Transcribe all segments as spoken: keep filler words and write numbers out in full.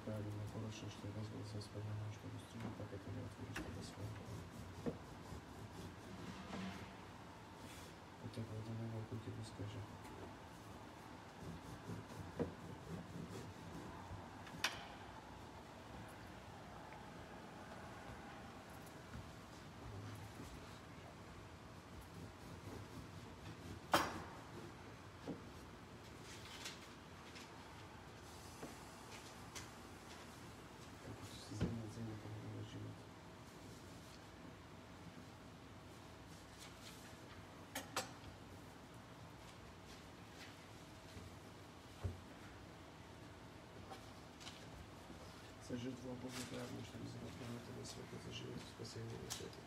правильно, хорошо, что я вызвался с пониманием, что быстрее, так это не отворишь тогда свое. Хотя бы один его руки не скажи. Сожить во Богу правильно, что без этого этого света заживет спасение на свете.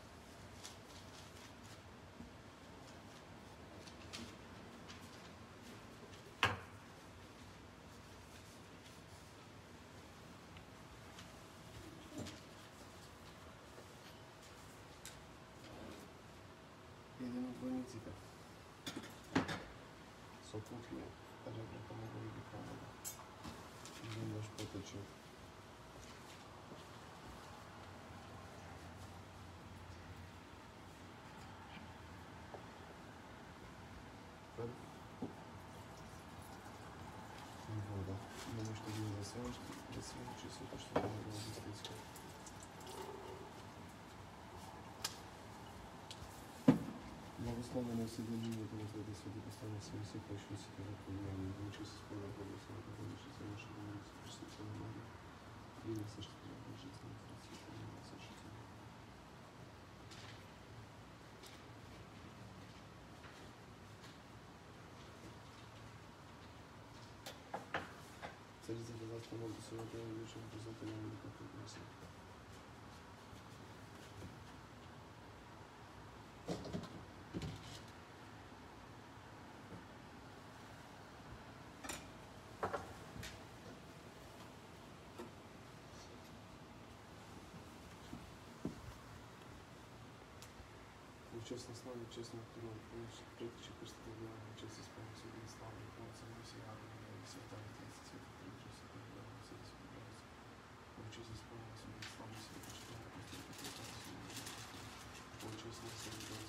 Едем в больнице. Сопутли, ребра помогу и помогу. Думаю, что это вода. Думаю, что не засвяжешь, засвяжешь часы, то что надо было быстрее. Благословенное соединение этого года среди постоянно своих сокровищ себя понимания, научись исполнять Бога, слава Богу, что нашего Иисуса Христа, Бога, и не сошли жизни, и не сошли. Царица Божества, Бога, Святого, Вечера, Пресвятого, Великого, Прекрасного. Честно славе, честно втором, предачи Христа, честно исполнить себе и славу, и полноценно все радования, и всегда и триста света, предачи Святого Бога, все исполняется. Честно исполнить себе и славу, себе почитание, Христа, Христа, Христа, честно соблюдать,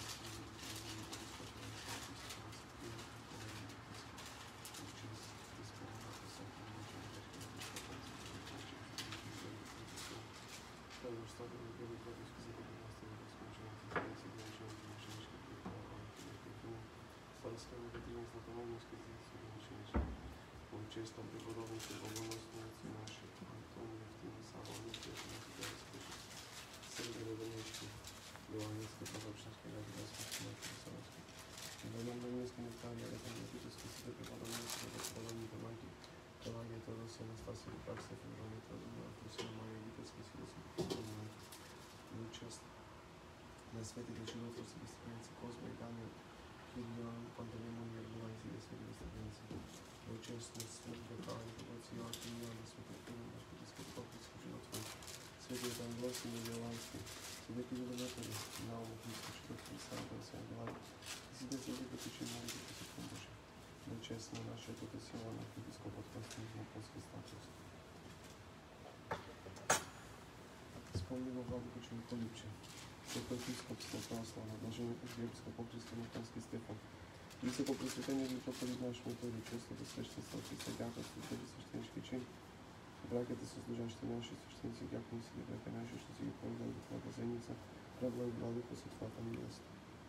честно преподобнейся, богоносницы наши, Антония, Евтиния, Сава, Анисия, Анисия, Сергия, Донецкий, Леонидский, Погоршинский, Радиоский, Смертный, Савский. Донем Донецкий, Нектария, Ратоматический, Святой Преподобнейся, Господами, Тамаки, Талагия, Теодосия, Анастасия, Липаксия, Феврония, Теодора, Прусина, Мария, Витовский, Свидетель, Преподобнейся, ну честно. На свете ключевой труд себе страницы Космо и Данию, Кириллион, Пантелеймон, Ердуан, себе святые страницы. Честность, служба, правильно, побратья, Архимиана, Святой Кирилл, наш епископ, Христос, Животвор, Святой Тамблосий, Нидерландский, Святой Кирилл, Анатолий, Наум, Христос, Четвертый, Александр, Святой Главы, Святой Святой Потечи, Молитвы, Посетом Божий. Но честно, наша это сила, наш епископ, Константин, Апостольский статус. Вспомни во владу, почему полюбче. Святой епископ, Православный, блаженный епископ, Христос, Митанский Стефан. Высоко просветление митрополит наш Методий, честно достаточно статуса дяка, святой священнички чин. Брак это сослужащий наши священницы, дяк не себе, брака наши, что себе помнил, благозаница, рабла и главы посетва там мест.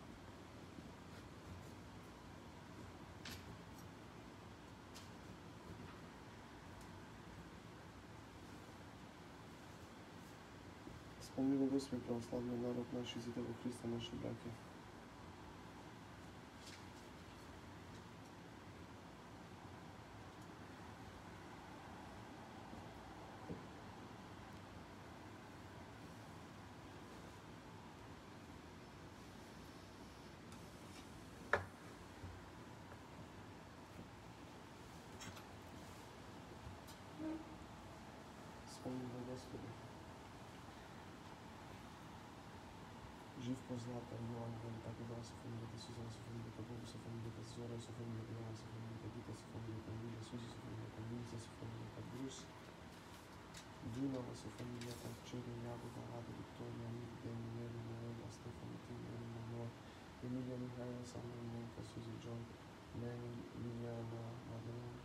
Вспомнил Господи православный народ наш, Святого Христа, наши браки. Вспомнил Господи. Жив по злата, Евангелие, так и два Софомилита, Сузан Софомилита, Богу Софомилита, Зора Софомилита, Иоанн Софомилита, Гита Софомилита, Миля, Сузи Софомилита, Минца Софомилита, Брус, Dinamo su famiglia Calcerio, Jacopo, Rado, Vittoria, Nick, Daniele, Noela, Stefano, Timere, Manuel, Emilia, Michaela, Samuel, Nenka, Susie, John, Lenny, Liliana, Madeleine,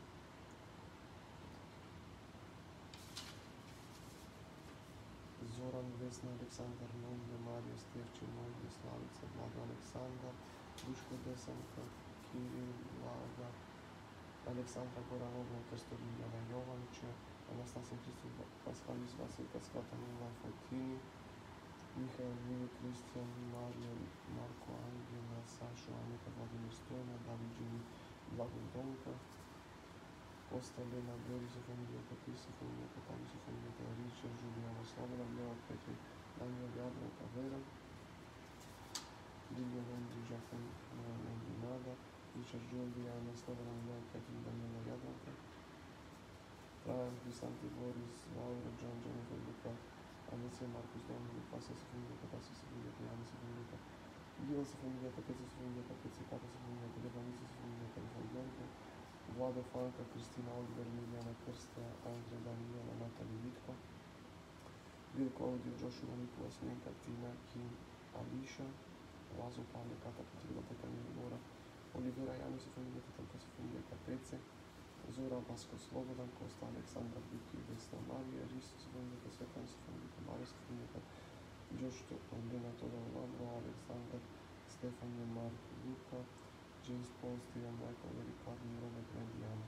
Zoran, Vesna, Aleksandar, Nonde, Marija, Stevče, Nonde, Slavica, Vlado, Aleksandar, Duško, Desanka, Kiril, Vlada, Aleksandra Goranova, Krsto, Ljiljana, Jovaniće, Anastasija, Hristos, Paskalis, Vasilka, Skata, Nila, Fotini, Mihael, Lili, Kristijan, Marija, Marko, Angela, Sašo, Anika, Vladimir, Stojna, David, Jimmy, Blago, Donka, Costa, Lena, Boris, familija Patisa, familija Katalis, familija Richard, Juliana, Slobodna, Leo, Petri, Daniel, Jadranka, Vera, Lilija, Wendy, Žakan, Wendy, Nada, Richard, Juliana, Slobodna, Leo, Petri, Daniela, Jadranka, Ryan, Crisanti, Boris, Laura, John, Jennifer, Luca, Alicia, Marcus, Dominic, Pasas, familija Katasis, familija Janis, familija Gilas, familija Kapecis, familija Kapecis, Katas, familija Telefonicis, familija Telefon, Gheorghe, Vlado, Franca, Cristina, Oliver, Liliana, Krstea, Andrei, Daniela, Natalie, Vitko, Bill, Claudio, Joshua, Nicolas, Nenka, Tina, Kim, Alicia, Lazo, Paule, Cata, Petrila, Pecanini, Nora, Olivera, Janis, familija Tetanka, familija Kapece, Zora, Vasco, Slobodan, Costa, Aleksandra, Buki, Vesna, Marija, Risto, familija Svetlana, familija Maris, familija Josh, Lena, Todor, Lavro, Aleksandar, Stefania, Mark, Luka, James, Paul, Steven, Michael, Eric, Carly, Robert, Randy, Jana.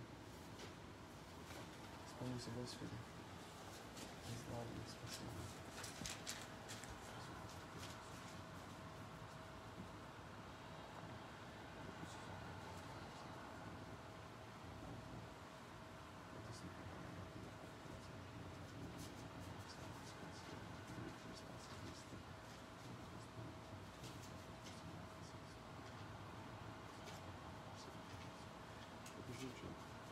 Spomni se Gospodi. Zdravlje, spasivno. Życzę.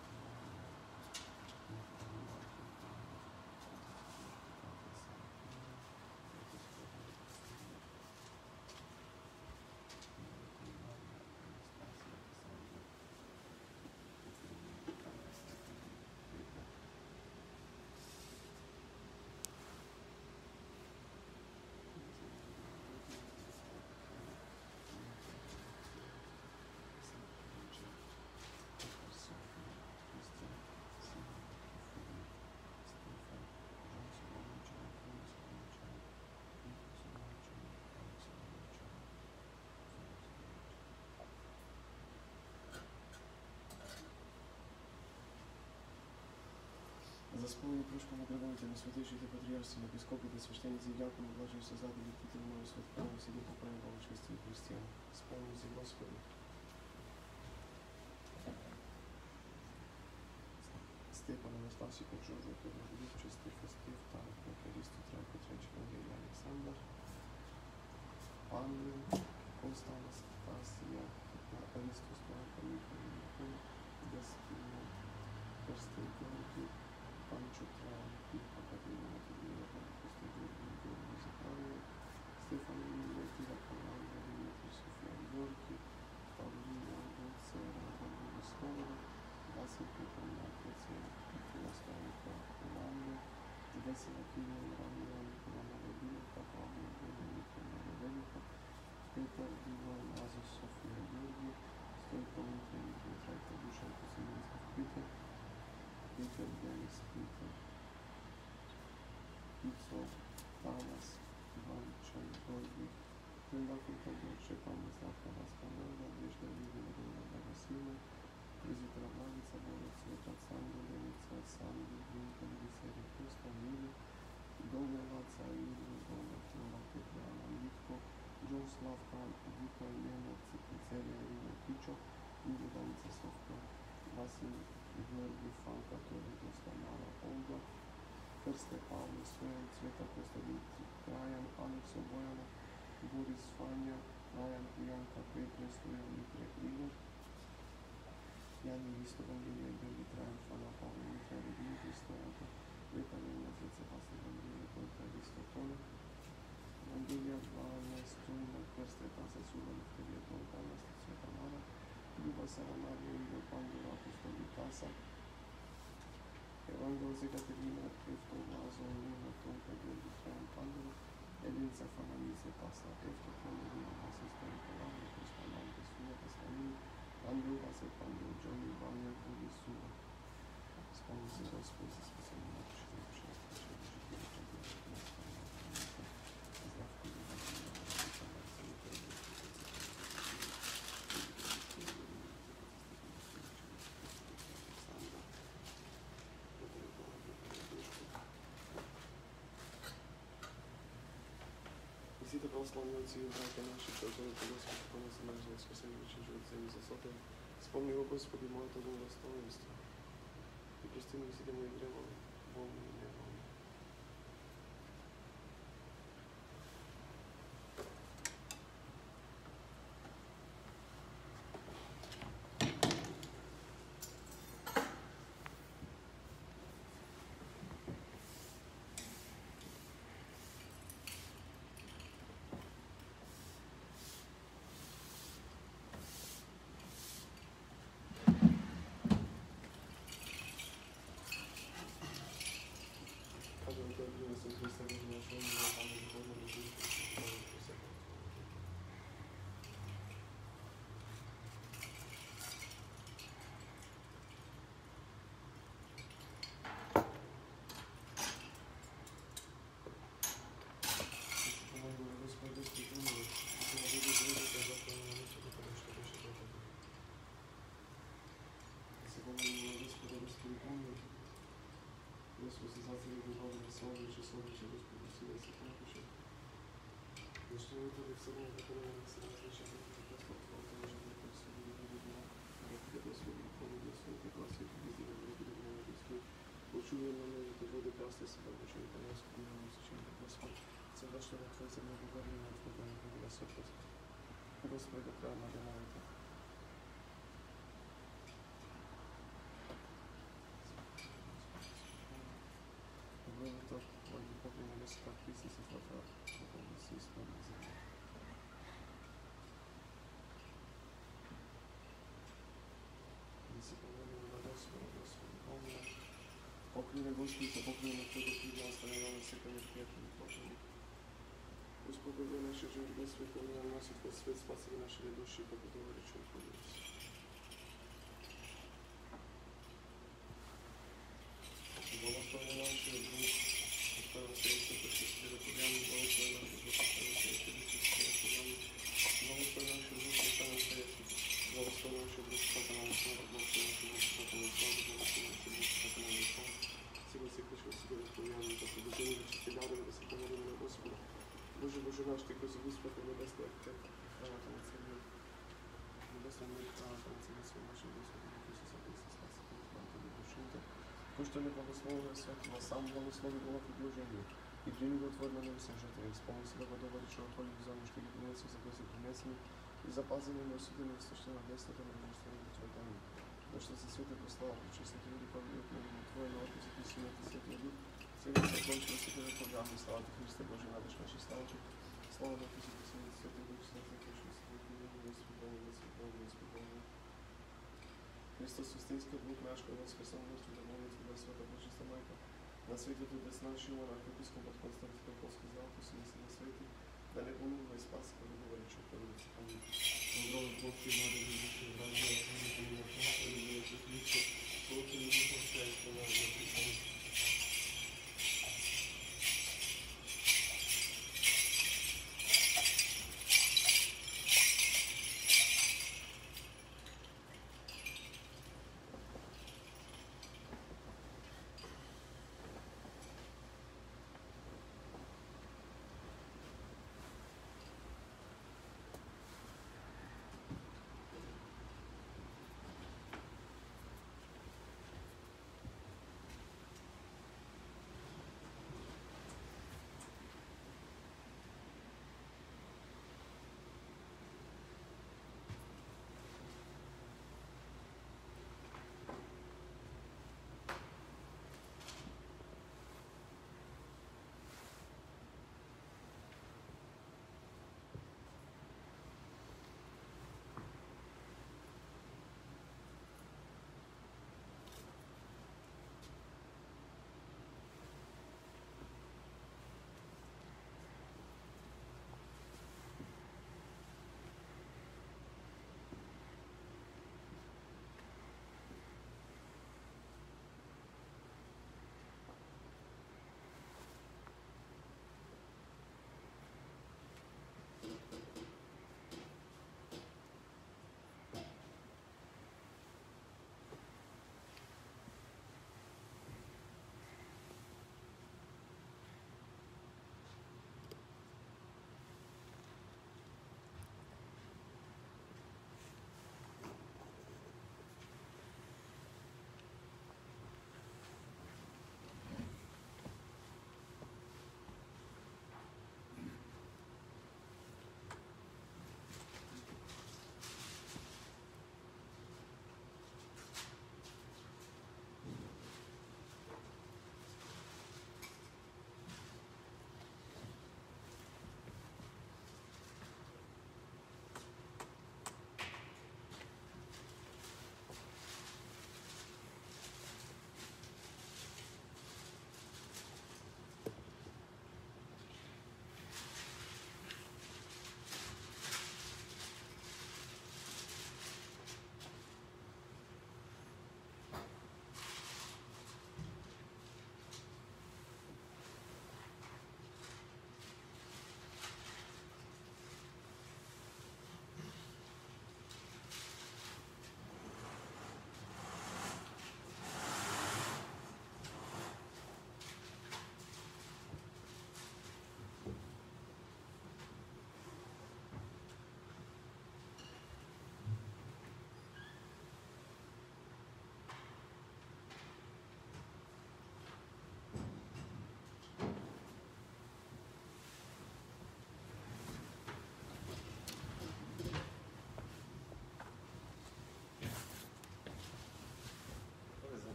За спомені трошки наградуйте на святейших і патріарших, епископів та священниці, дякую, блажені создати від титульного святкова, сіді по правилам честі і християн. Спомніться, Господи. Степан, Анастасій, Поджоржу, Тодоржук, Чистий, Фестив, Тарик, Михайлісту, Трайко, Тречик, Ангелія, Олександр, Анна, Коста, Анастасія, Аристос, Марка, Михайло, Михайло, Дестина, Перстей, Георгій, Панчо, Тран, Піпа, Катерина, Матвія, Панчо, Георгій, Захарія, Стефан, Емілія, Тіра, Каланда, Дмитрий, Софія, Георгій, Павліна, Гоцера, Валерій, Слова, Василь, Петр, Матриця, Пітіна, Славіка, Іванна, Весела, Київ, Раміла, Миколана, Вадимівка, Павло, Вадимівка, Велика, Петр, Діва, Наза, Софія, Георгій, Стойко, Митрій, Дмитрайка, Душенко, Семенська, Пітер, Пітер, Денис, Пітер, Піцов, Тамас, Іван, Чайгоргій, Триндафін, Тодор, Шепан, Славка, Васка, Норда, Надежда, Лідія, Надежда, Васильна, Презитера, Владиця, Борис, Свята, Санду, Лениця, Санду, Глинка, Лідісері, Христа, Мілі, Довга, Лаца, Іллю, Довга, Трола, Петляна, Літко, Джон, Славка, Віка, Лена, Цицерія, Ріна, Кічо, Іллю, Даниця, Софка, Василь, Георгій, Фанка, Толя, Доста, Мара, Олга, Херсте, Павло, Стоян, Цвета, Коста, Вітик, Раян, Алекс, Обояна, Борис, Фаня, Раян, Янка, Петре, Стоян, Митрия, Игорь, Яни, Листо, Вангелия, Георгий, Траjan, Фана, Павло, Михаил, Дмитрий, Стоянка, Виталина, Зеца, Пасна, Вангелия, Только, Листо, Толя, Вангелия, Ваня, Стойна, Херсте, Таса, Сула, Виктория, Только, Анастасия, Тамара, Люба, Сара, Мария, Игорь, Пандура, Апостол, Таса, Евангелие Екатерина, Христо, Лазо, Iniția Fananiție, Pasta, Efte, Pondul, Pasta, Storică, Lamă, Crispanante, Sună, Pascanin, Pandu, Pasta, Pandu, Johnny, Banner, Pudi, Sună. Spune să vă spun să spun să nu mă și să și asta și să și să și să și să Світи православні отці, браті наші, що отворити Господи, понеси наш за воскресення вічні живот землі за сотень. Вспомни його, Господи, моє того достоинства. І прости мені всі мої древа, Богу мені не Богу. Господи, за Тебе любовь, слава, число, через Господи, сокровище. За что это вы все равно, которые вы все равно слышали, как Господь, Бог, уже не просили, не будет на Господи, Господи, Господи, Господи, Господи, везде, везде, везде, Господи. Учуя на меня, это воды пасты себя, учуя по Господу, на нас учуя, Господь. За то, что вы Твой земля говорили, на Твой дом, Господь. Господи, прямо на это. Вывод вроде помню, если так писать, если фото, потом здесь на земле. Если помню, на Господа, Господи, помню. Покрыли Господи, покрыли все Господи, оставляем все конвертетные покрыли. Успокои наши жизни, Господи, помню, носит Твой свет, спаси наши ведущие, как это говорит, что ходится. Благослови наши друг, оставил все это, что тебе программы, благослови наши друг, оставил все это, что тебе программы, благослови наши друг, оставил все это, благослови наши друг, оставил все это, благослови наши друг, оставил все это, благослови наши друг, оставил все это, Сила всех наших себе программы, как бы дожили, чисти даром, да се помолим на Господа. Боже, Боже наш, Ты, Господи, Господи, небесный Отец, храна Твоя Царю, небесный мир, храна Твоя Царю, Свой нашей Господи, Иисуса Христа, спаси, Господи, Тебе души. Пусть не благословил святого, сам благослови было предложение. И прими Твой на все жители. Вспомни себя водова речного поля в зону, что принесли за Господи принесли. И запазили на судами источного места, там рождения Твой дом. Да что со святой прослава, причастный Ты люди поведут на имя Твое, на отпуск и силы Ты святый дух. Сегодня закончилась святая программа, слава Ты, Христе Божий, надо ж наши славы. Слава на отпуск и силы святый дух, святый дух, святый дух, Господи, Господи, Господи. Христос Устинский, Бог наш, когда воскресал мертвых, да молит Тебя, Святая Божья Майка. На свете Ты да снаши его, на архиепископ под Константином Полский зал, посылися на свете, да не помилуй и спаси, как говорит, что творится. Аминь. Здравый Бог, Ты надо любящий, братья, Аминь, Аминь, Аминь, любящий Христос, Бог, Ты любящий, счастье, наш, Аминь.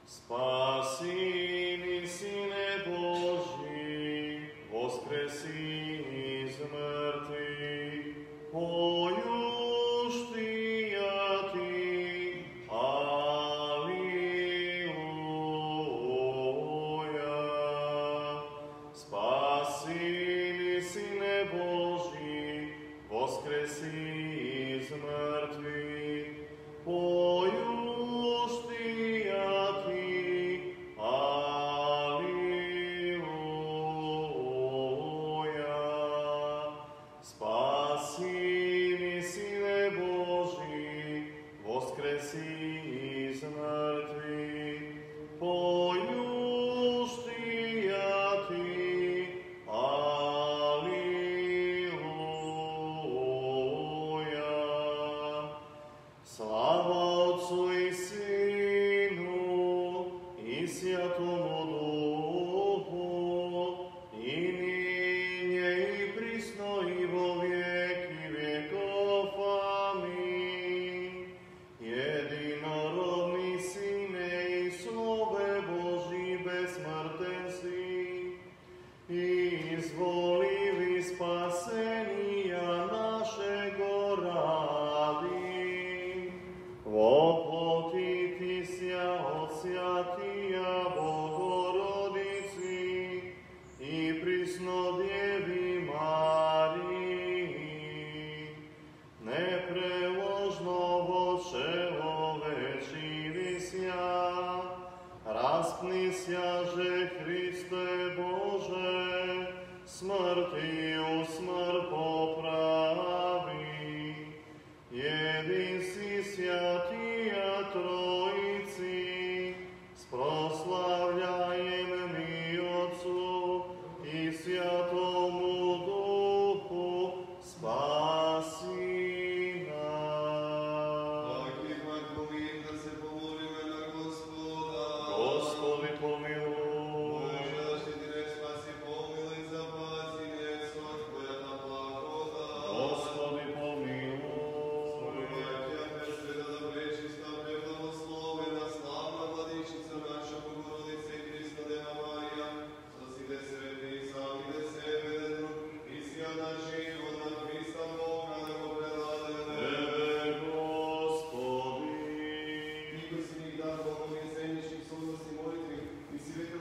Spasi mi, Sine Boži, voskresi iz mrtvih, pojuštijati, Aliluja. Spasi mi, Sine Boži, voskresi iz mrtvih, pojuštijati, Господи,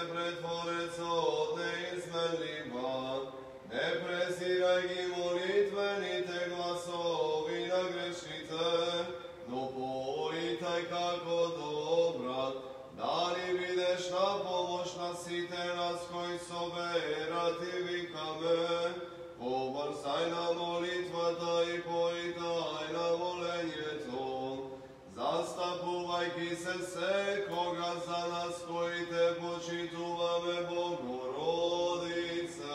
pretvorec od neizmenljiva, ne preziraj gi molitvenite glasovi na grešite, no politaj kako dobra, da li videš na pomoć nasite nas koji soberati vikame, poborsaj na molitvata i pojitaj na molenje to, zastapuvaj ki se se koga za nas koji te počituvame Bogorodice.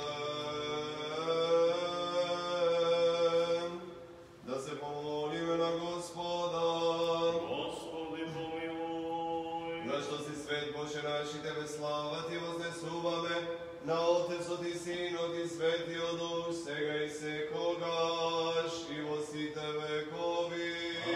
Da se pomolime na Gospoda. Gospodi pomiluj. Da što si svet Bože naš i tebe slavati voznesuvame, na Otec od i Sin od i Sveti od Duh svega i sekogaš i vosi tebe kovi.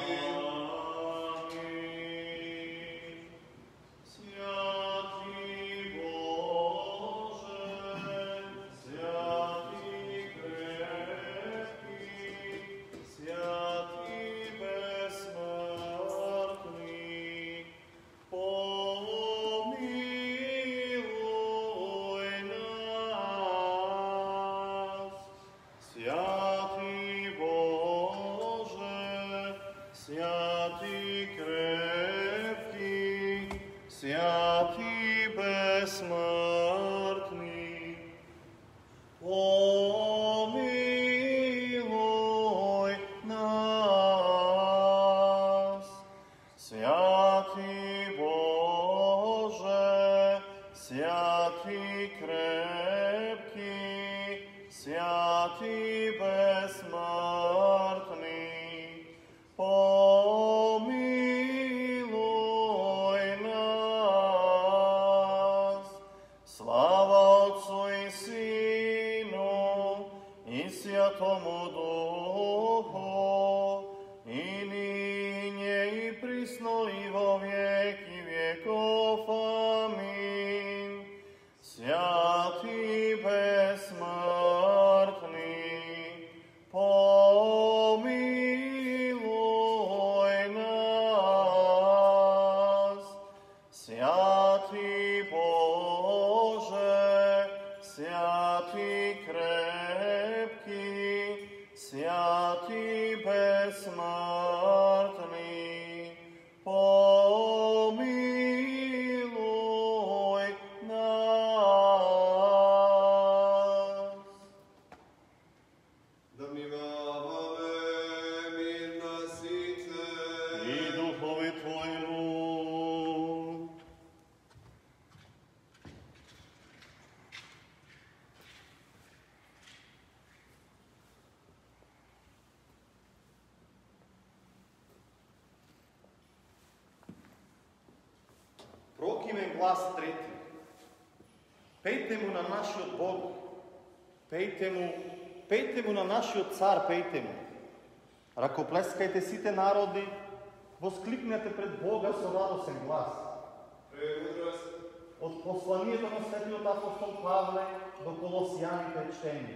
Прокимен глас трети. Пејте му на нашиот Бог. Пејте му, пејте му на нашиот цар, пејте му. Ракоплескајте сите народи, воскликнете пред Бога со радосен глас. Од посланието на светиот апостол Павле до Колосијаните чтени.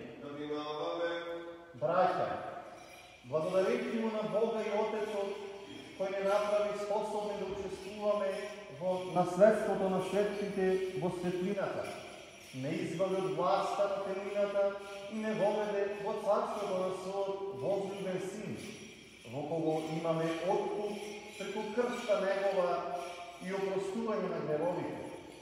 Браќа, благодарејќи му на Бога и Отецот, кој не направи способни да учествуваме во наследството на светите во светлината, не извади од власта на темнината и не воведе во царството на својот возлюбен Син, во кого имаме откуп преку крвта Негова и опростување на гревовите.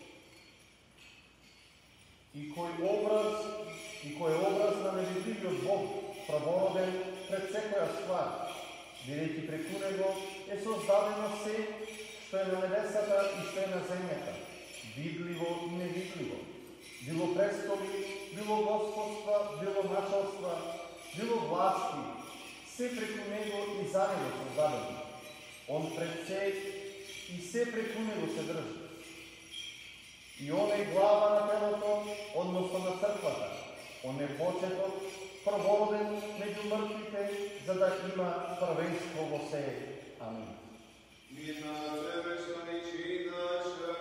И кој образ, и кој образ на невидливиот Бог, правороден пред секоја ствар, бидејќи преку него е создадено се што е на небесата и што е на земјата, видливо и невидливо, било престоли, било господства, било началства, било власти, се преку него и за него создадено. Он пред се и се преку него се држи. И он е глава на телото, односно на црквата. Он е почеток, првороден меѓу мртвите, за да има првенство во се. Амин. Мирна тебе што ни читаше.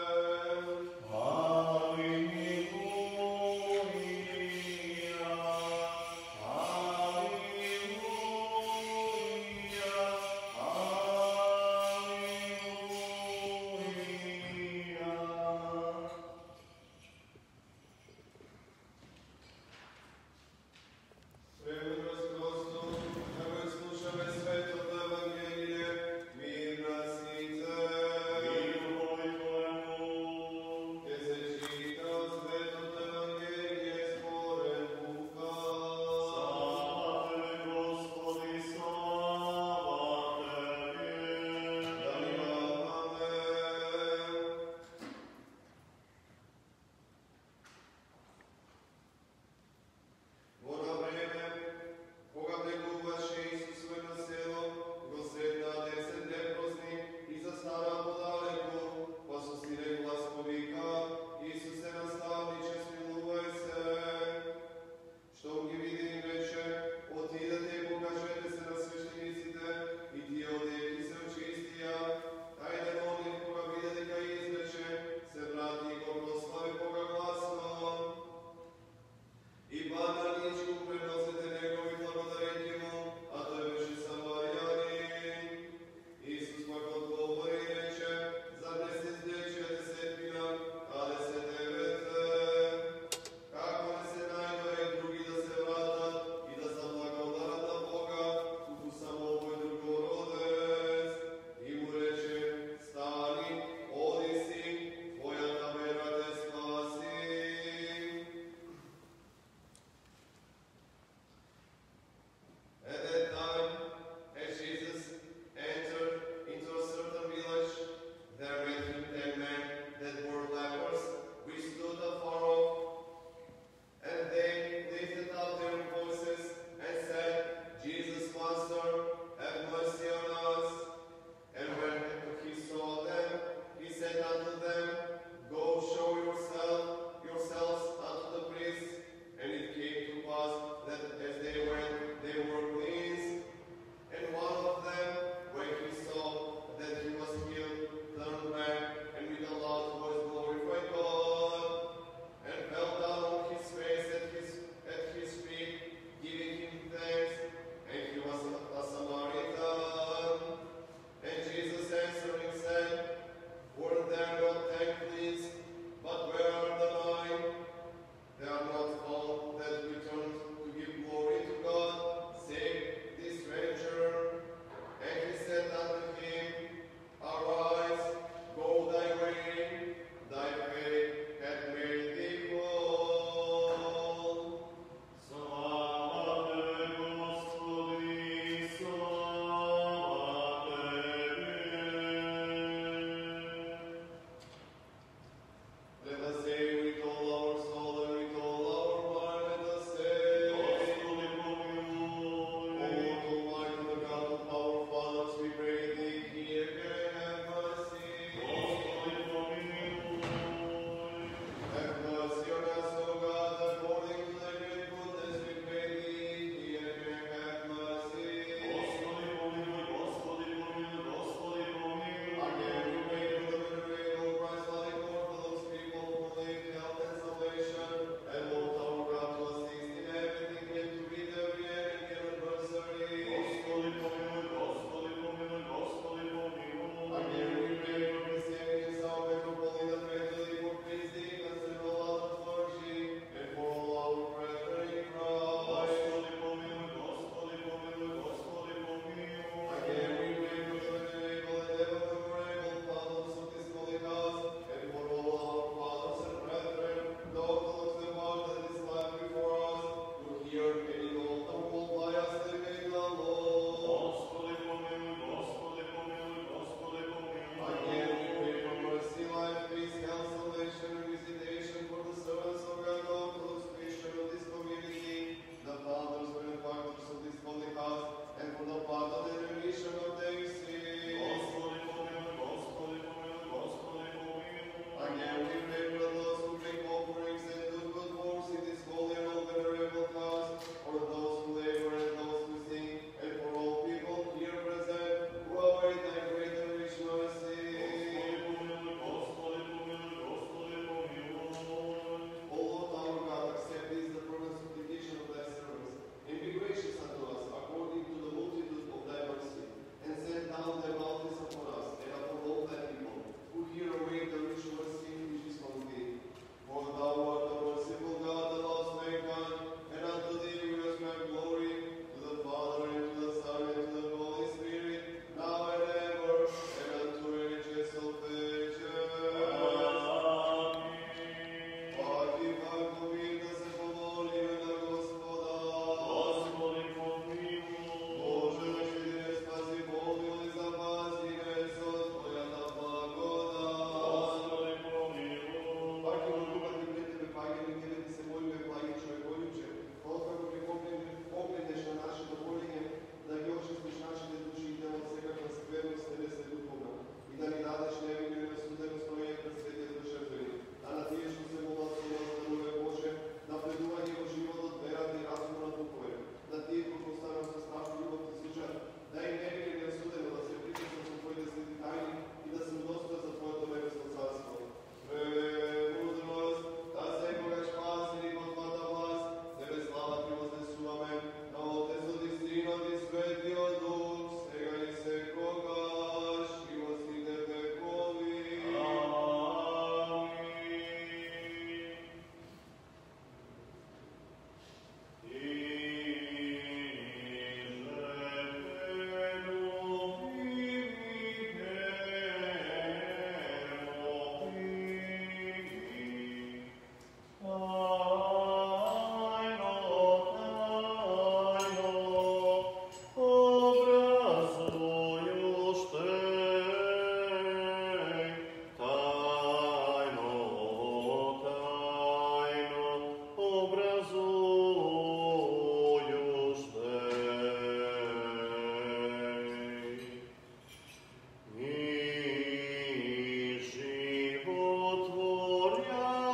Алилуја, алилуја, алилуја.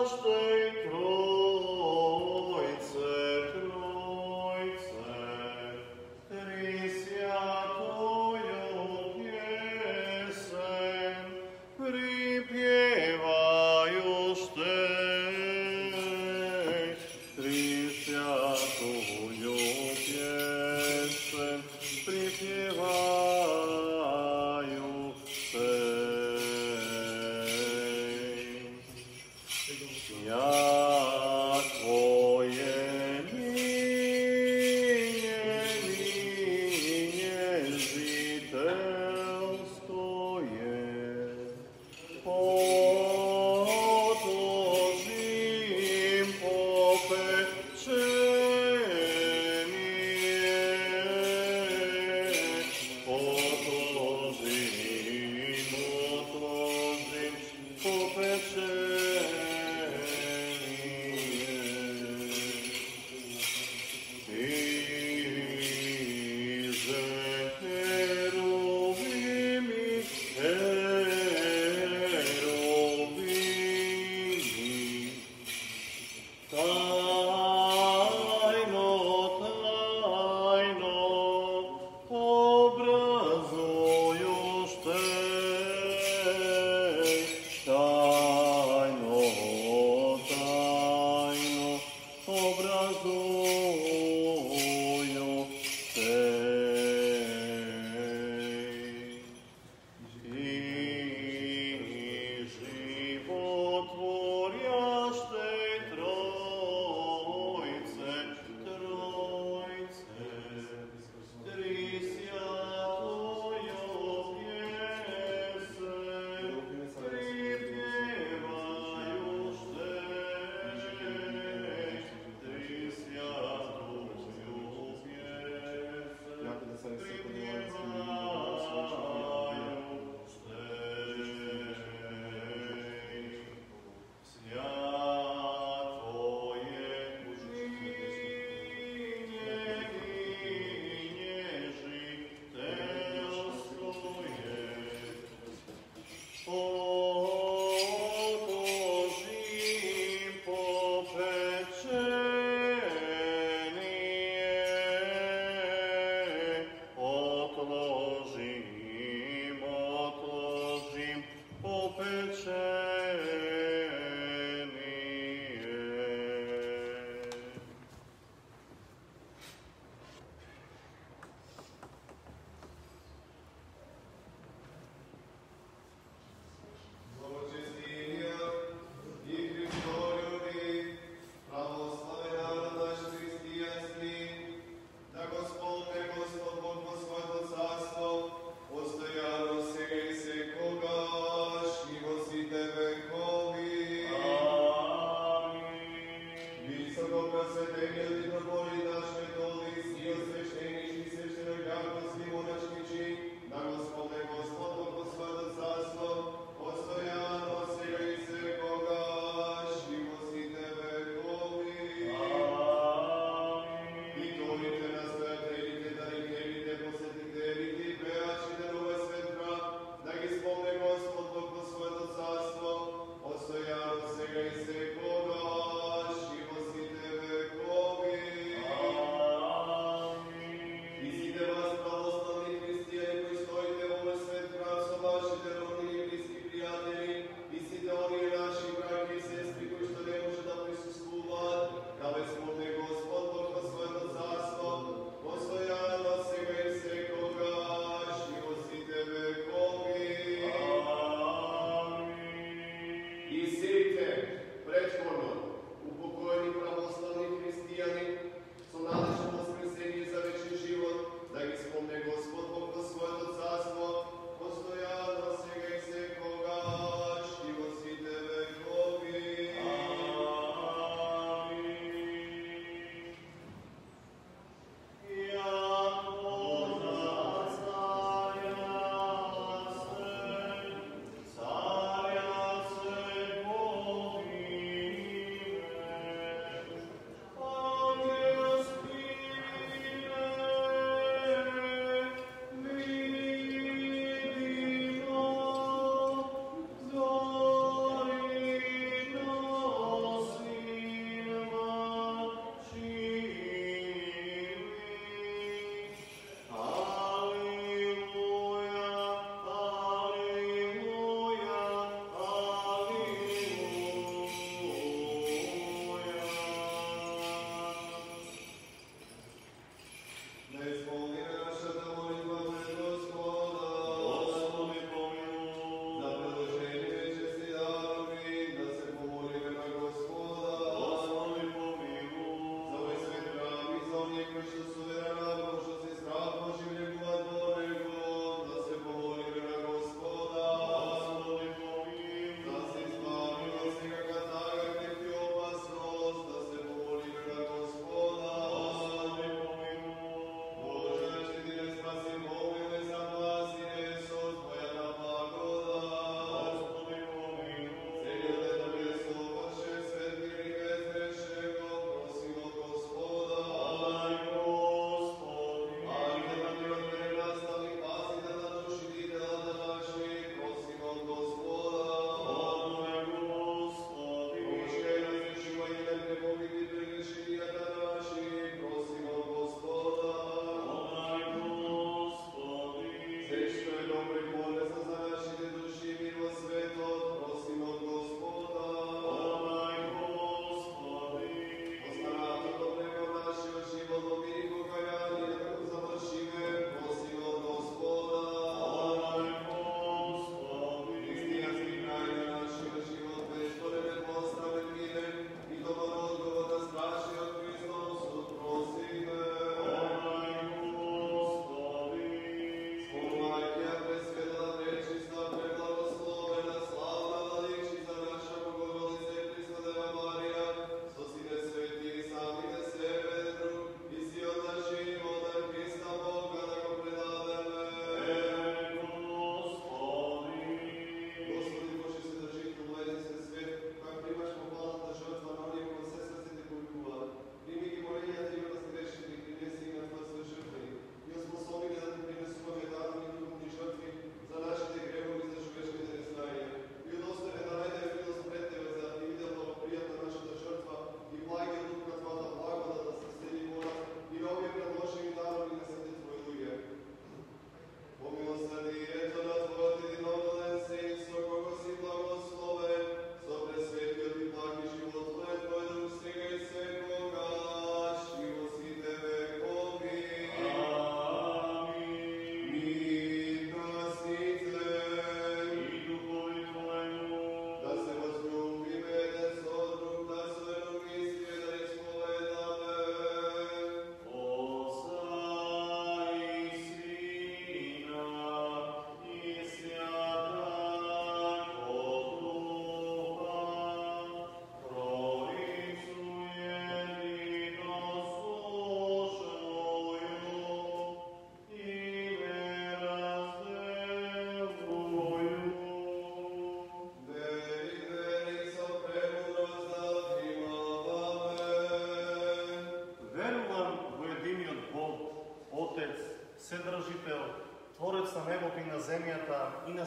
Ja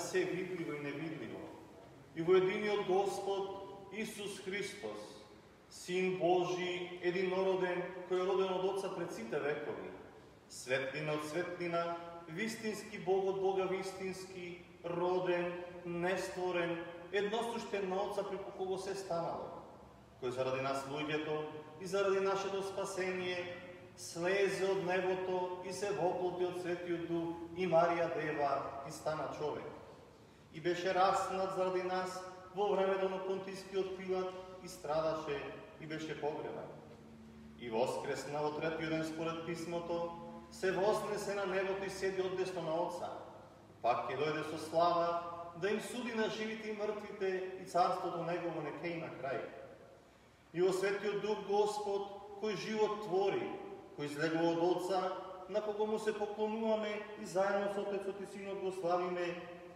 все видливо и невидливо, и во единиот Господ Исус Христос, Син Божи, единороден, кој е роден од Отца пред сите векови, светлина од светлина, вистински Бог од Бога вистински, роден, нестворен, едносуштен на Отца преку кого се станало, кој заради нас луѓето и заради нашето спасение слезе од небото и се воплоти од Светиот Дух и Марија Дева и стана човек. И беше раснат заради нас во времето на Понтискиот Пилат и страдаше и беше погребан. И воскресна во третиот ден според писмото, се вознесе на небото и седи од десно на Отца. Пак ќе дојде со слава да им суди на живите и мртвите и царството Негово не ќе има крај. И во Светиот Дух Господ, кој живот твори, кој излегува од Отца, на кого му се поклонуваме и заедно со Отецот и Синот го славиме,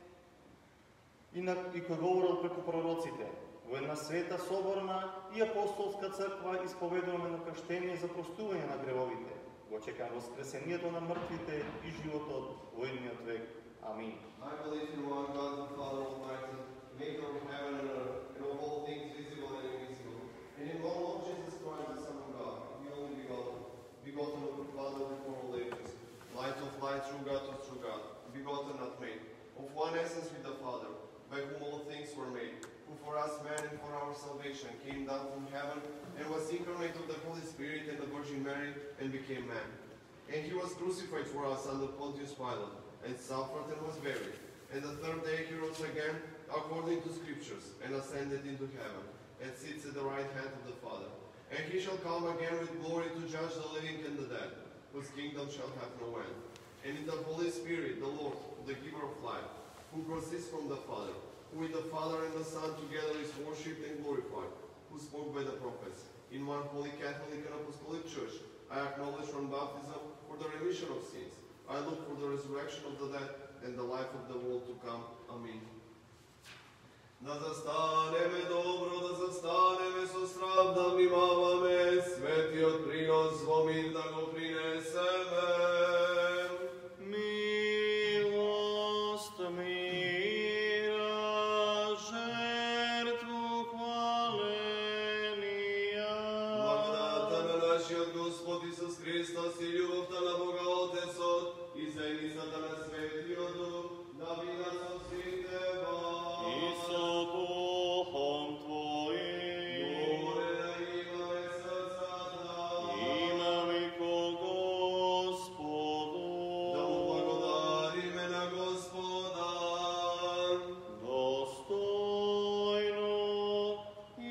и, на, и кој говорил преку пророците. Во една света, соборна и апостолска црква исповедуваме на крштение за простување на гревовите. Го чекам воскресението на мртвите и животот во едниот век. Амин. I believe in one God, the Father Almighty, maker of heaven and earth, and of all things visible and invisible, and in one Lord Jesus Christ, the Son of God, the only begotten, begotten of the Father before all ages, light of light, true God of true God, begotten not made, of one essence with the Father, by whom all things were made, who for us men and for our salvation came down from heaven, and was incarnate of the Holy Spirit and the Virgin Mary, and became man. And he was crucified for us under Pontius Pilate, and suffered and was buried. And the third day he rose again, according to Scriptures, and ascended into heaven, and sits at the right hand of the Father. And he shall come again with glory to judge the living and the dead, whose kingdom shall have no end. And in the Holy Spirit, the Lord, the giver of life, who proceeds from the Father, who with the Father and the Son together is worshipped and glorified, who spoke by the prophets. In one holy Catholic and Apostolic Church, I acknowledge one baptism for the remission of sins. I look for the resurrection of the dead and the life of the world to come. Amen. Да застанеме добро, да застанеме со страв, да внимаваме светиот принос во мир, да го принесеме. Милост, мира, жертву хваления. Благодата на нашиот Господ Исус Христос и љубовта на Бога Отецот и заедницата на Светиот Дух да биде со сите вас. И со Духом Твоим. Горе да имаме срцата. Имаме ко Господу. Да му благодариме на Господа. Достойно и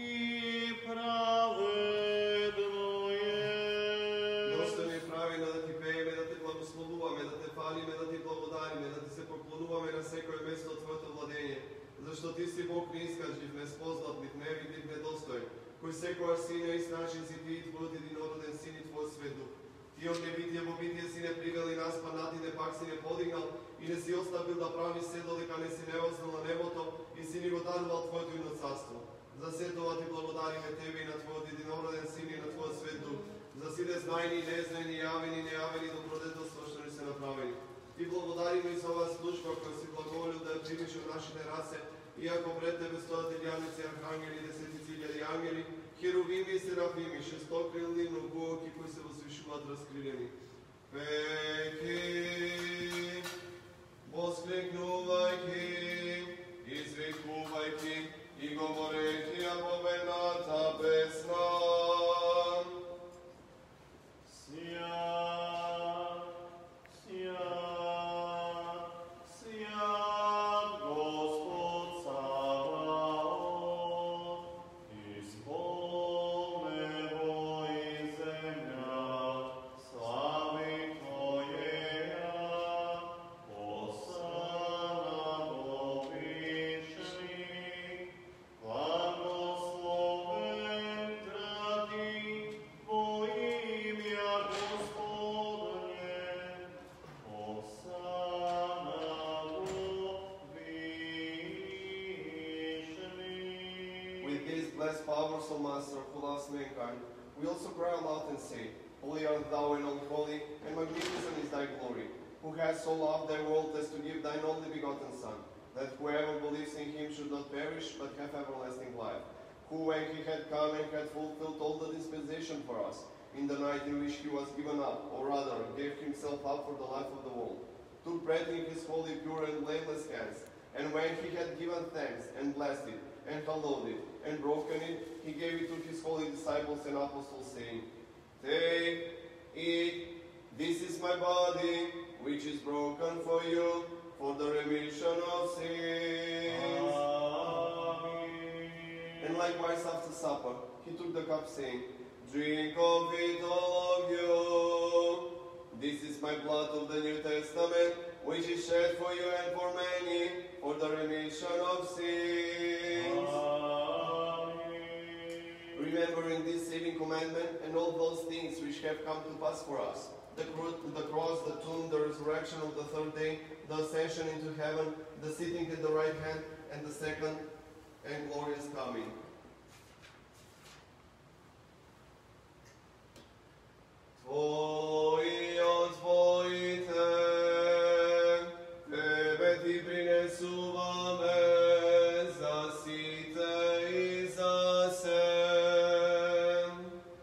праведно е. Достојно и праведно да ти пееме, да те благословуваме, да те фалиме, да ти благодариме, да ти се поклонуваме на секое место од Твоето владење. Зашто ти си Бог неискажлив, неспознатлив, невидлив, недостоен, кој секојаш си на ист начин си ти и Твојот единороден Син и Твојот Свет Дух. Ти од небитие во битие си не привел и нас, па натиде пак си не подигнал и не си оставил да прави се додека не си не вознал на небото и си ни го дарувал Твоето ино царство. За се тоа ти благодариме Тебе и на Твојот единороден Син и на Твојот Свет Дух, за сите знајни и незнајни, јавени и нејавени добродетелства што ни се направени. Ти благодариме и за оваа служба која си благоволил да ја примиш од нашите расе, иако пред Тебе стојат илјадници архангели, десетици илјади ангели, херувими и серафими, шестокрилни, многооки кои се возвишуваат раскрилени. Пеки, воскликнувајќи, извикувајќи и говорејќи ја победната песна. Свјат, свјат, свјат Господ Саваот, исполн небо и земја, слави Твоја, осана во вишни, благословен гради во имја Господне, осана во вишни. With this blessed powerful Master who loves mankind, we also cry aloud and say, Holy art thou and all holy, and magnificent is thy glory, who hast so loved thy world as to give thine only begotten Son, that whoever believes in him should not perish, but have everlasting life. Who, when he had come and had fulfilled all the dispensation for us, in the night in which he was given up, or rather, gave himself up for the life of the world, took bread in his holy, pure, and blameless hands, and when he had given thanks, and blessed it, and hallowed it, and broken it, he gave it to his holy disciples and apostles, saying, Take, eat, this is my body, which is broken for you, for the remission of sins. Amen. And likewise after supper, he took the cup, saying, Drink of it, all of you. This is my blood of the New Testament, which is shed for you and for many, for the remission of sins. Amen. Remembering this saving commandment and all those things which have come to pass for us, the, cro the cross, the tomb, the resurrection of the third day, the ascension into heaven, the sitting at the right hand, and the second and glorious coming. Tvoi otvorite, tebe ti prinesuvame, zasite i zasem.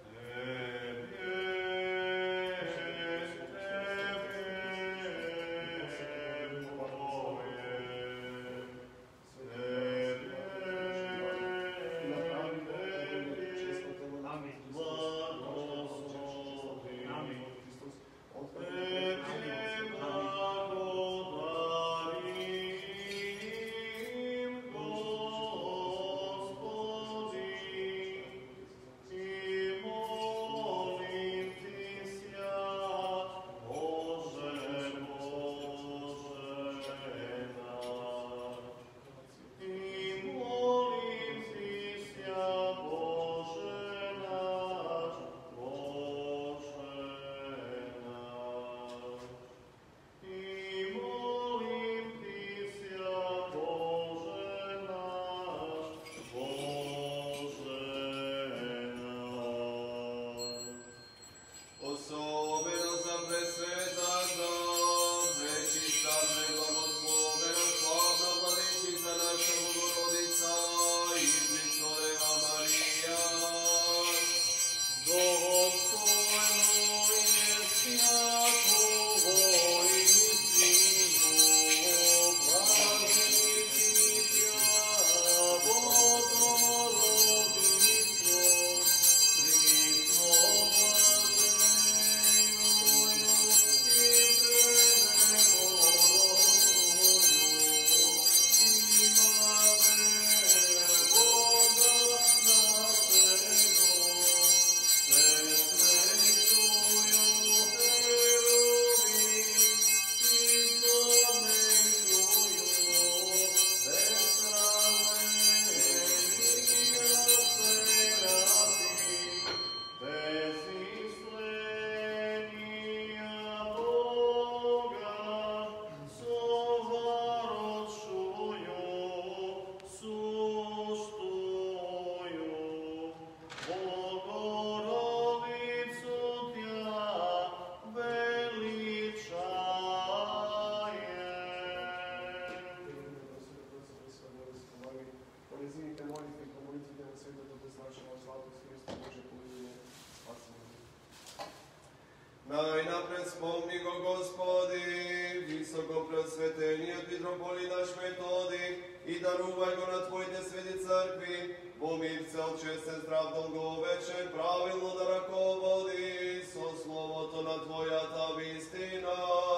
Najnapred spomni go, Gospodi, visoko preosvetenije Pitropoli naš Metodi, i daruvaj go na Tvojte sveti crkvi, pomirce od česte zdrav dolgovečen, pravilno da rakovodi, so slovo to na Tvoja ta istina.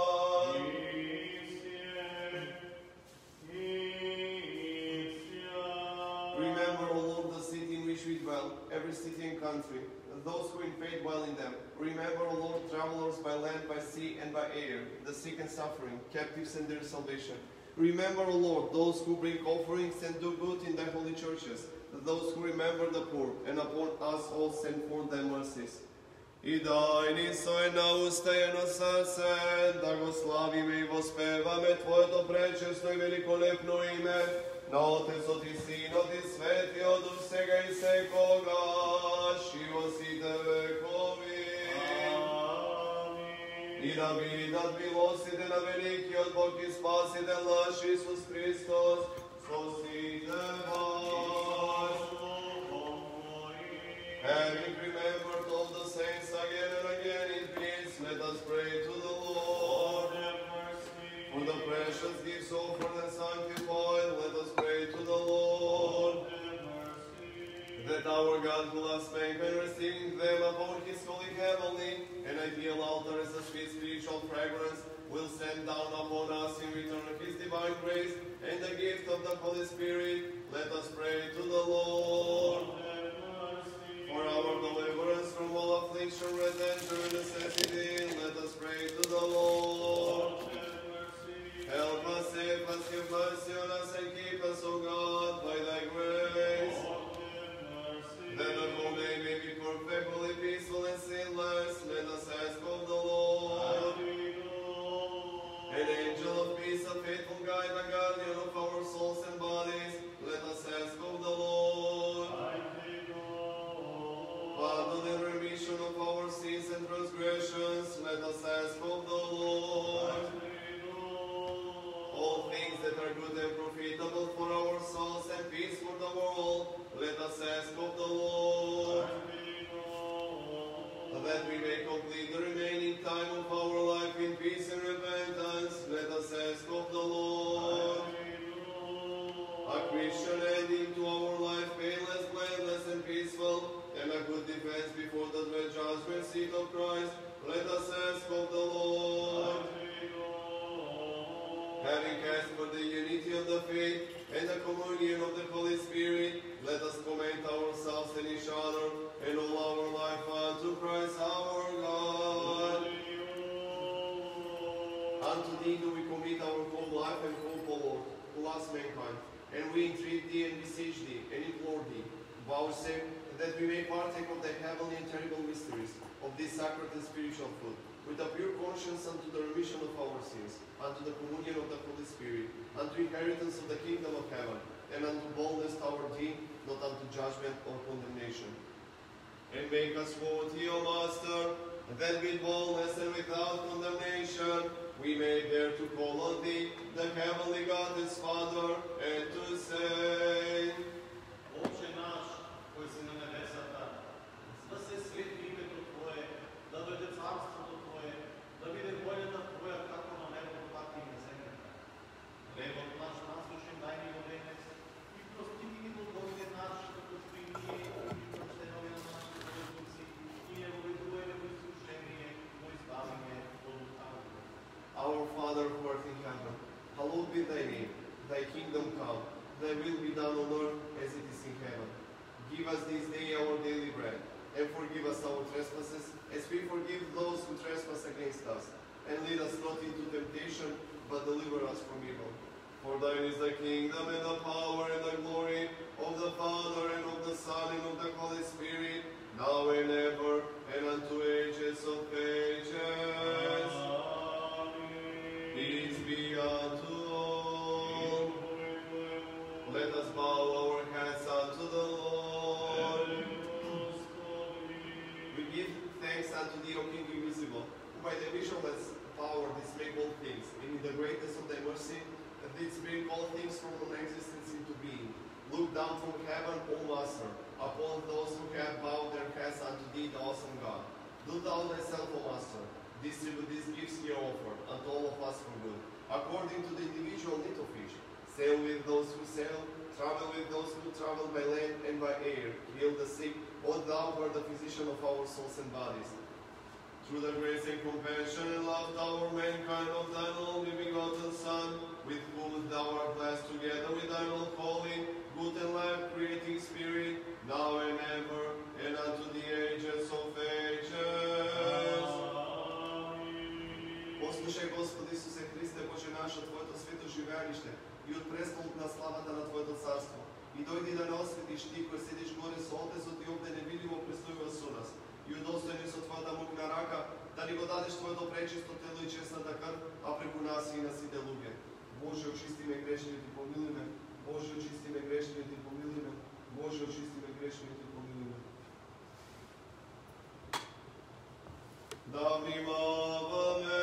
Remember, O Lord, the city in which we dwell, every city and country, those who in faith dwell in them. Remember, O Lord, travelers by land, by sea, and by air, the sick and suffering, captives and their salvation. Remember, O Lord, those who bring offerings and do good in thy holy churches, those who remember the poor, and upon us all send forth thy mercies. I daj ni sojna usta jedno srce, da go slavime i vospevame Tvoje to prečesto i velikolepno ime, na Otec od i Sin od i Sveti od vsega i sekoga, živo si te vekovi. И да видат милостите на великиот Бог и Спасител наш Исус Христос, спасите вас. Having remembered all the saints again and again in peace, let us pray to the Lord. For the precious gifts offered and sanctified, let us pray to the Lord. That our God who loves mankind, receiving them upon his holy heavenly and ideal altar as a sweet spiritual fragrance, will send down upon us in return his divine grace and the gift of the Holy Spirit. Let us pray to the Lord. For our deliverance from all affliction, redemption, and necessity, let us pray to the Lord. Help us, save us, have mercy on us, and keep us, O God, by thy grace. That the whole day may be perfectly peaceful and sinless, let us ask of the Lord. An angel of peace, a faithful guide, a guardian of our souls and bodies, let us ask of the Lord. Pardon and remission of our sins and transgressions, let us ask of the Lord. All things that are good and profitable for our souls and peace for the world, let us ask of the Lord. That we may complete the remaining time of our life in peace and repentance, let us ask of the Lord. A Christian ending to our life, painless, blameless, and peaceful, and a good defense before the dread judgment seat of Christ, let us ask of the Lord. Having asked for the unity of the faith and the communion of the Holy Spirit, let us commend ourselves and each other and all our life unto Christ our God. Unto thee do we commit our whole life and hope, O Lord, who loves mankind, and we entreat thee and beseech thee and implore thee, vouchsafe that we may partake of the heavenly and terrible mysteries of this sacred and spiritual food, with a pure conscience unto the remission of our sins, unto the communion of the Holy Spirit, unto inheritance of the kingdom of heaven, and unto boldness toward thee, not unto judgment or condemnation. And make us worthy, O Master, that with boldness and without condemnation we may dare to call on thee, the heavenly God as Father, and to say, Отче наш, koji si na nebesata, да се свети името Твое, да дойде царството Твое, да биде волята Твоя како на небото, така и на земята. Хлебот наш насущен дай ни во денес, и прости ни долговите наши, како што и ние ги прощаваме на нашите должници, и не воведуваме во искушение, но избави ме од лукавото. Our Father who art in heaven, hallowed be thy name, thy kingdom come, thy will be done on earth as it is in heaven. Give us this day our daily bread, and forgive us our trespasses, as we forgive those who trespass against us. And lead us not into temptation, but deliver us from evil. For thine is the kingdom, and the power, and the glory of the Father, and of the Son, and of the Holy Spirit, now and ever, and unto ages of ages. Peace be unto all. Let us bow our heads unto the Lord. We give thanks unto thee, O King invisible, who by the visionless power didst make all things, and in the greatness of thy mercy didst bring all things from non-existence into being. Look down from heaven, O Master, upon those who have bowed their heads unto thee, the awesome God. Do thou thyself, O Master, distribute these gifts here offered unto all of us for good, according to the individual need of each. Sail with those who sail, travel with those who travel by land and by air, heal the sick, O thou who art the physician of our souls and bodies. Through the grace and compassion and love toward mankind of thine only begotten Son, with whom thou art blessed together with thine all holy, good and life-creating Spirit, now and ever, and unto the ages of ages. Послушай, Господи Исусе Христе, Боже наш, от Твоето свето живеалище и от престолот на славата на Твоето царство. И дойди да не осветиш Ти, кој седиш горе со Отецот и овде невидимо престојува со нас. И удостоени со Твојата мокна рака, да ни го дадеш Твоето пречисто тело и честната крв, а преку нас и на сите луѓе. Боже, очисти ме грешниот и помилуј ме. Боже, очисти ме грешниот и помилуј ме. Боже, очисти ме грешниот и помилуј ме. Да внимаваме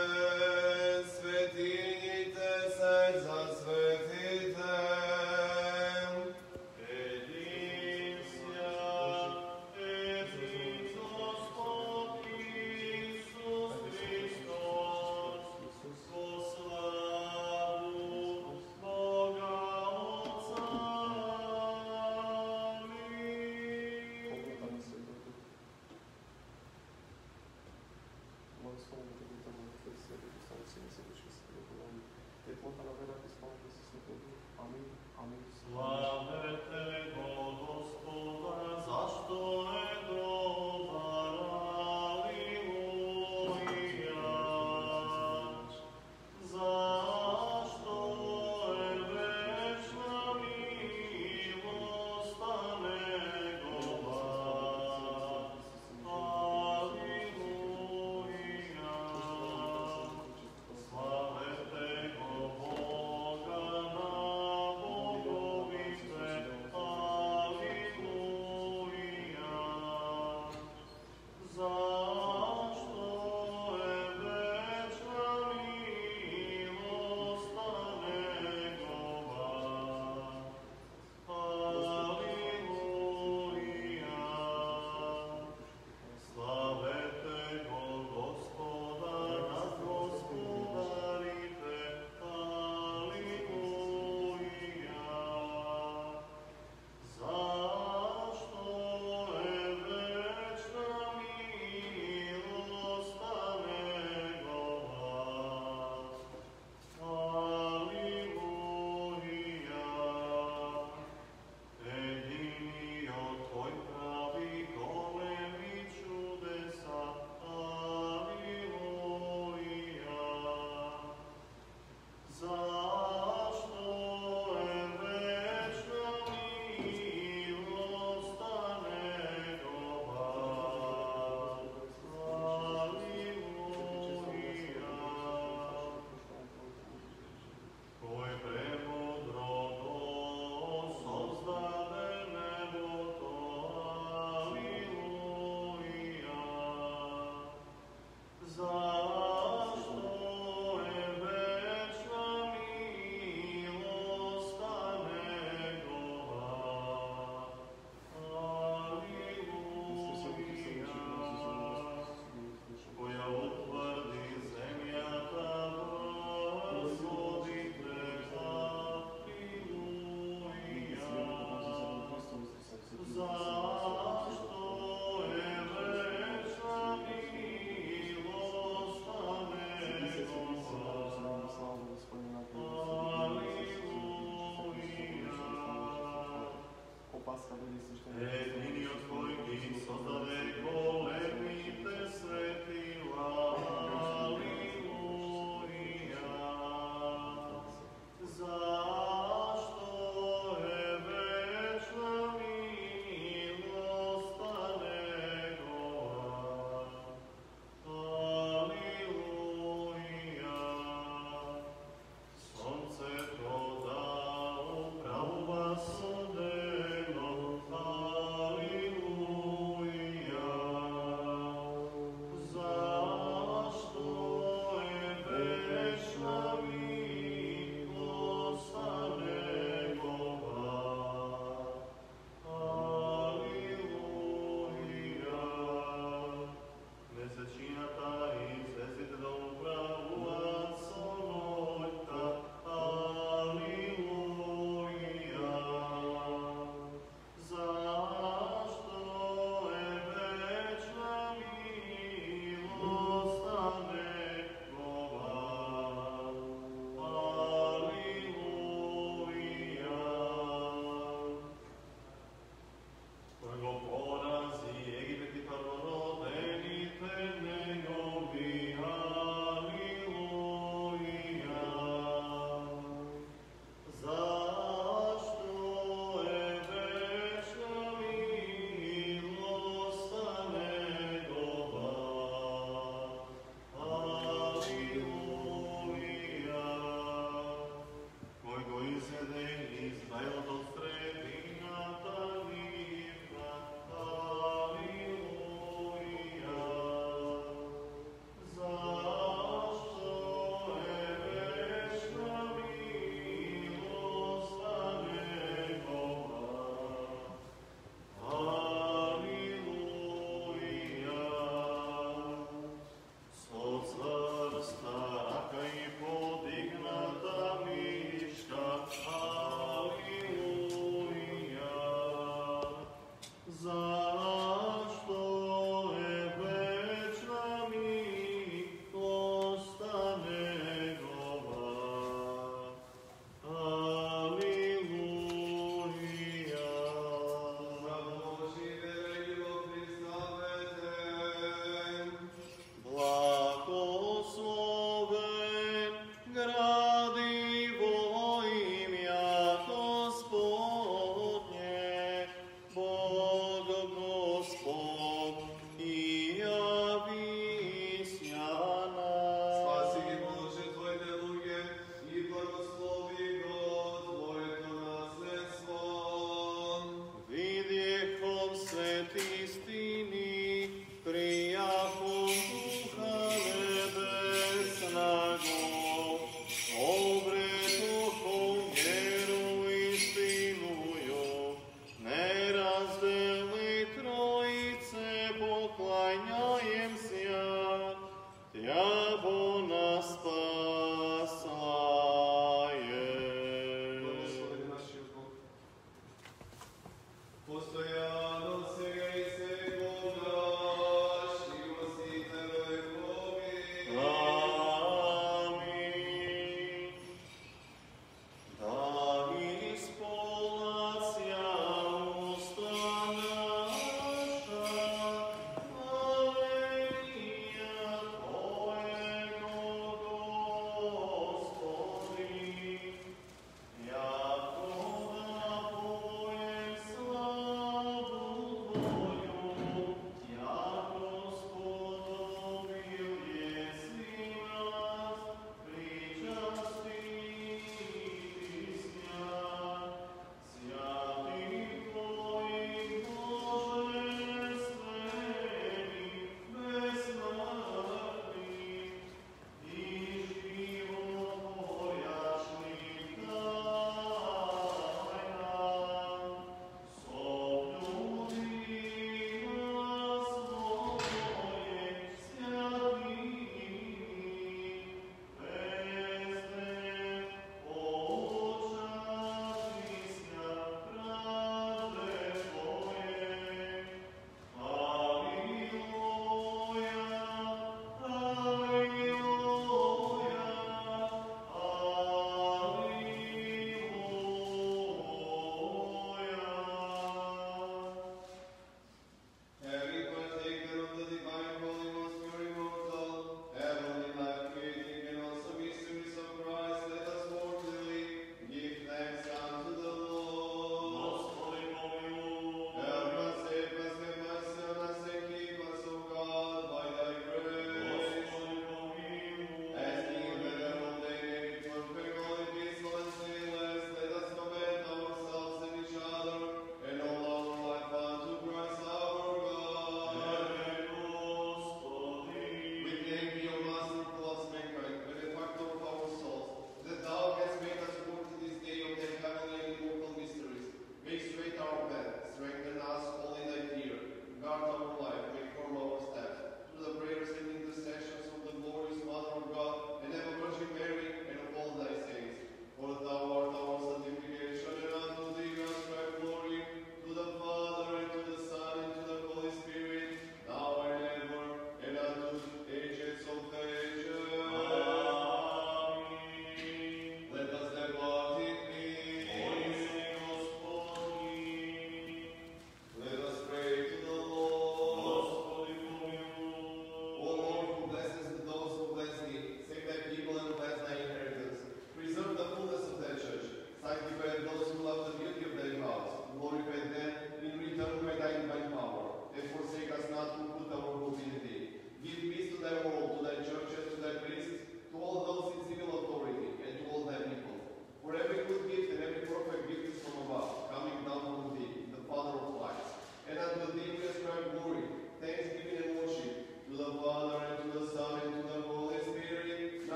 istini, prijakom Duha Nebesnago, obretom vjeru istinuju, nerazdeli trojice poklanjajem sja, Tjabo nas spaslaje. Благослови нашия Бог. Постоянно се и секогаш и во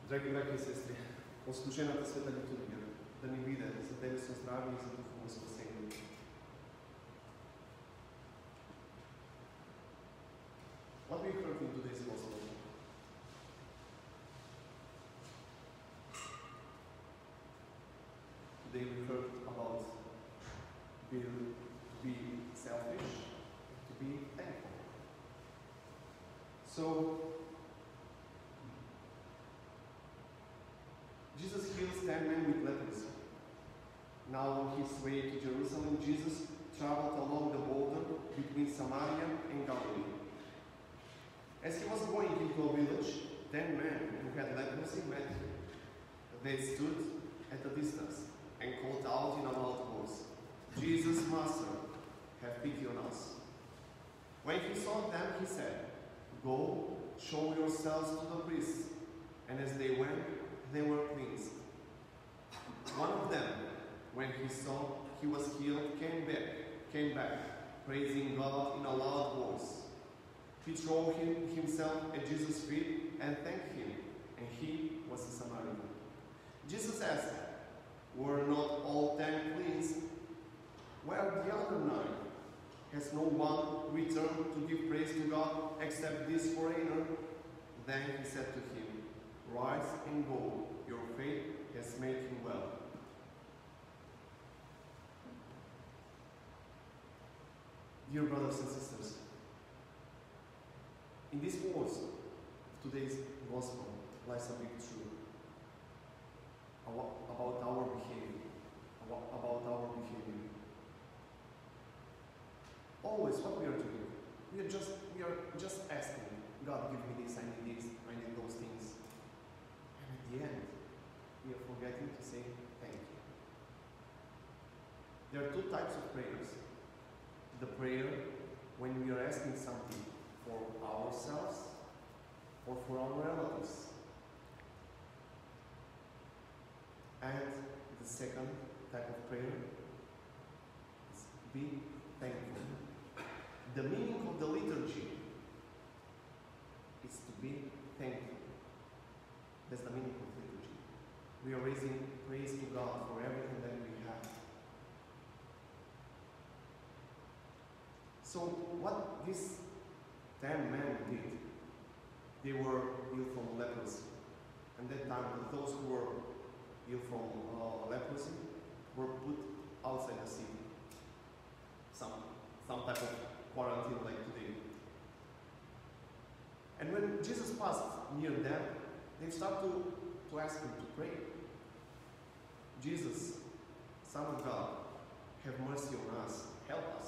Драги браки и сестри, от служената света литургия да ни биде за телесно здраве и за духовно спасение. What we heard in today's gospel? Today we heard about being, to be selfish, to be thankful. So, Jesus heals ten men with leprosy. Now on his way to Jerusalem, Jesus traveled along the border between Samaria and Galilee. As he was going into a village, ten men who had leprosy met him. They stood at a distance and called out in a loud voice, "Jesus, Master, have pity on us." When he saw them, he said, "Go, show yourselves to the priests." And as they went, they were cleansed. One of them, when he saw he was healed, came back, came back, praising God in a loud voice. He threw him, himself at Jesus' feet and thanked him, and he was a Samaritan. Jesus asked, "Were not all ten cleansed? Where are the other nine? Has no one returned to give praise to God except this foreigner?" Then he said to him, "Rise and go. Your faith has made him well." Dear brothers and sisters, in these words of today's gospel lies a big truth about our behavior. About our behavior. Always, what we are doing, we are just we are just asking God, give me this, I need this, I need those things. And at the end, we are forgetting to say thank you. There are two types of prayers. The prayer when we are asking something for ourselves or for our relatives. And the second type of prayer is be thankful. The meaning of the liturgy is to be thankful. That's the meaning of liturgy. We are raising praise to God for everything that we have. So what these ten men did, they were healed from leprosy. And that time, those who were healed from uh, leprosy were put outside the city. Some, some type of quarantine like today. And when Jesus passed near them, they started to, to ask him to pray. "Jesus, Son of God, have mercy on us, help us."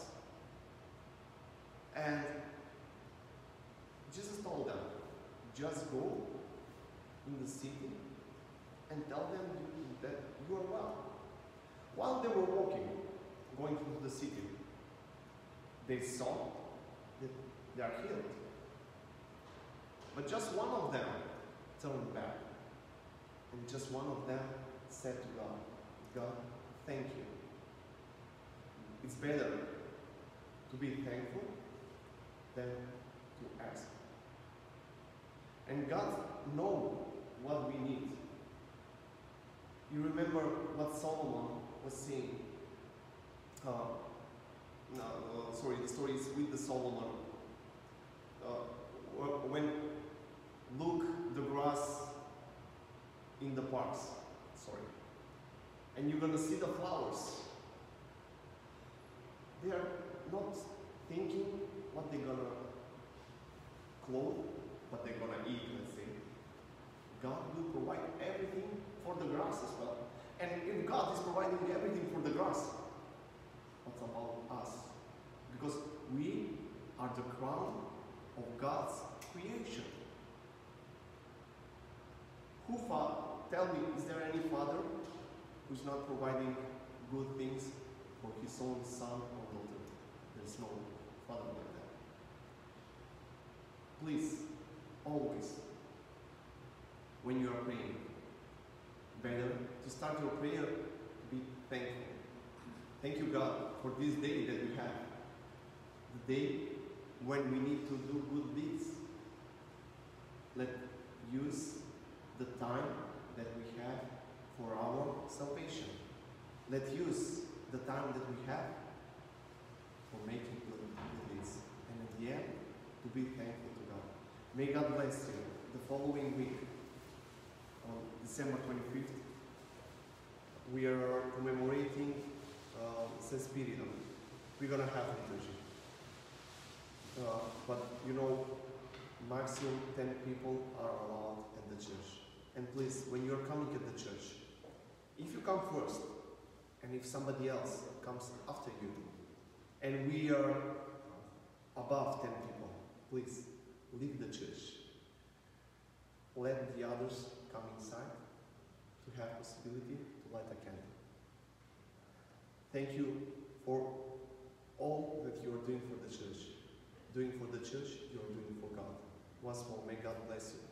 And Jesus told them, "Just go in the city and tell them that you are well." While they were walking, going into the city, they saw that they are healed. But just one of them turned back. And just one of them said to God, "God, thank you." It's better to be thankful than to ask. And God knows what we need. You remember what Solomon was saying? Uh, no, uh, sorry, the story is with the Solomon. Uh, when look the grass in the parks, sorry, and you're gonna see the flowers. They are not thinking what they're gonna clothe, what they're gonna eat, let's say. God will provide everything for the grass as well. And if God is providing everything for the grass, what about us? Because we are the crown of God's creation. Who father? Tell me, is there any father who's not providing good things for his own son or daughter? There's no father like that. Please, always, when you are praying, better to start your prayer to be thankful. Thank you, God, for this day that we have. The day when we need to do good deeds. Let use the time that we have for our salvation. Let's use the time that we have for making good deeds, and at the end, to be thankful to God. May God bless you. The following week, on December twenty-fifth, we are commemorating uh, Saint Spiridon. We're gonna have liturgy. Uh, but you know, maximum ten people are allowed at the church. And please, when you're coming at the church, if you come first, and if somebody else comes after you, and we are above ten people, please leave the church. Let the others come inside to have possibility to light a candle. Thank you for all that you are doing for the church. Doing for the church, you are doing for God. Once more, may God bless you.